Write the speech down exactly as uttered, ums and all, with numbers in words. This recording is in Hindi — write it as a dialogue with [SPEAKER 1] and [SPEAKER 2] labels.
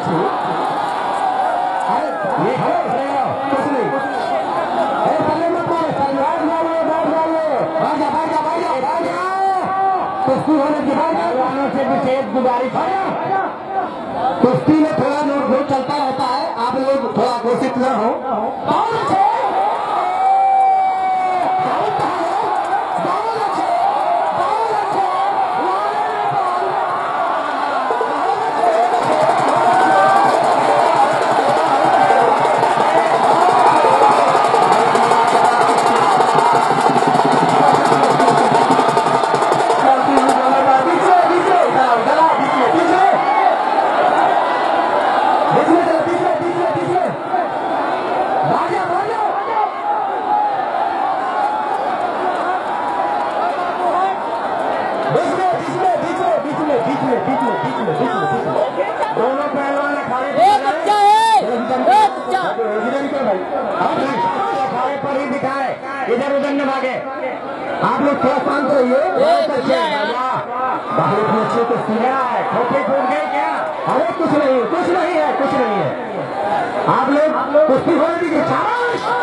[SPEAKER 1] ये कुछ नहीं कुश्ती होने के बाद पहलवानों से विशेष गुजारिश है, कुश्ती में थोड़ा नोट नोट चलता रहता है, आप लोग थोड़ा घोषित न हो। दोनों पहलवान अखाड़े पर ही दिखाए, इधर उधर न भागे। आप लोग थोड़ा शांत रहिए। बहुत अच्छे तो सीधा है, खोपड़ी टूट गई क्या? अरे कुछ नहीं, कुछ नहीं है, कुछ नहीं है। आप लोग कुश्ती होने दीजिए।